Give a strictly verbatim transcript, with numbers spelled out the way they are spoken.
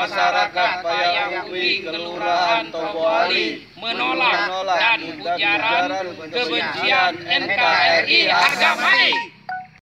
masyarakat Payahumpi, Kelurahan Toboali menolak dan ujaran kebencian N K R I harga mati.